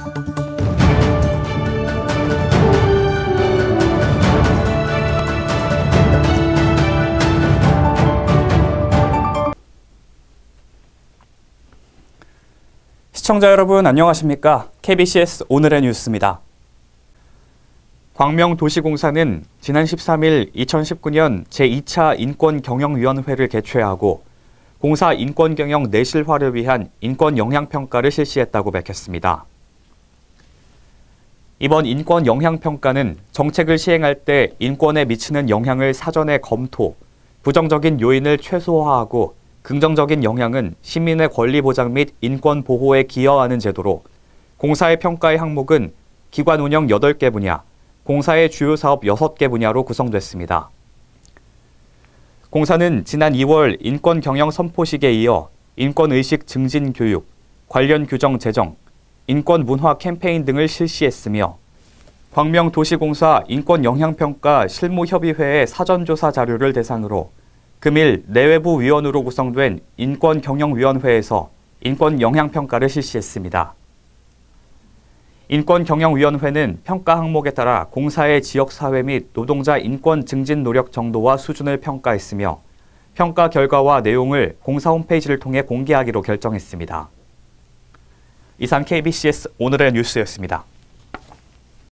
시청자 여러분 안녕하십니까? KBCS 오늘의 뉴스입니다. 광명도시공사는 지난 13일 2019년 제2차 인권경영위원회를 개최하고 공사 인권경영 내실화를 위한 인권영향평가를 실시했다고 밝혔습니다. 이번 인권영향평가는 정책을 시행할 때 인권에 미치는 영향을 사전에 검토, 부정적인 요인을 최소화하고 긍정적인 영향은 시민의 권리 보장 및 인권 보호에 기여하는 제도로 공사의 평가의 항목은 기관 운영 8개 분야, 공사의 주요 사업 6개 분야로 구성됐습니다. 공사는 지난 2월 인권 경영 선포식에 이어 인권의식 증진 교육, 관련 규정 제정, 인권 문화 캠페인 등을 실시했으며 광명도시공사 인권영향평가 실무협의회의 사전조사 자료를 대상으로 금일 내외부 위원으로 구성된 인권경영위원회에서 인권영향평가를 실시했습니다. 인권경영위원회는 평가 항목에 따라 공사의 지역사회 및 노동자 인권 증진 노력 정도와 수준을 평가했으며 평가 결과와 내용을 공사 홈페이지를 통해 공개하기로 결정했습니다. 이상 KBCS 오늘의 뉴스였습니다.